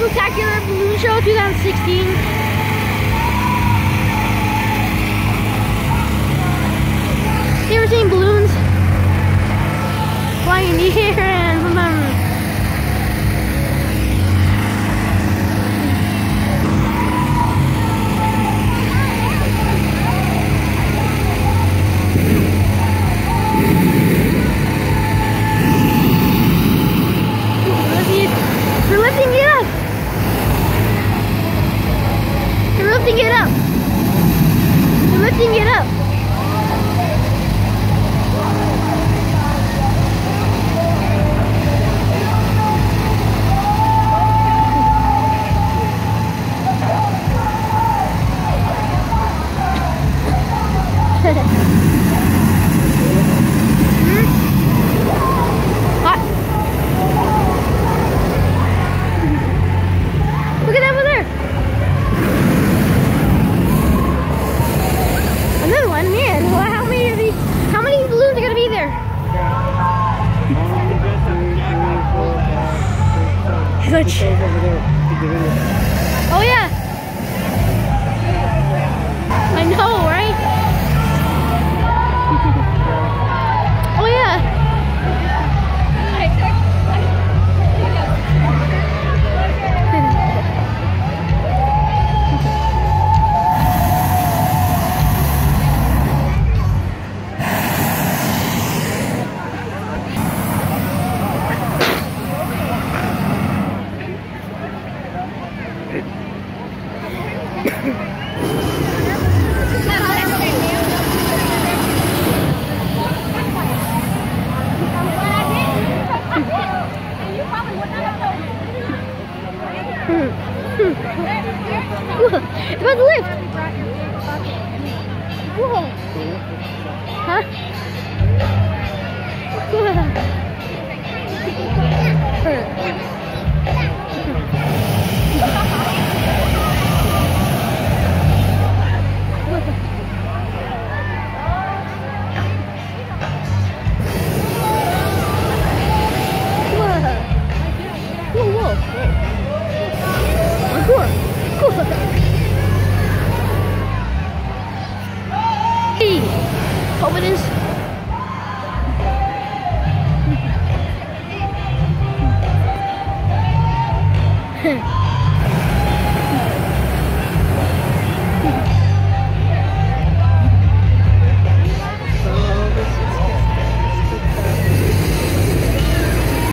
Spectacular Balloon Show 2016. You ever seen balloons flying in the air and sometimes they're lifting it up. They're lifting it up. They're lifting it up. Hot. Look at that over there. Another one, man. How many balloons are gonna be there? Which? Oh yeah. I know, right? Oh yeah. It's about to lift. Whoa. Huh? Hope it is.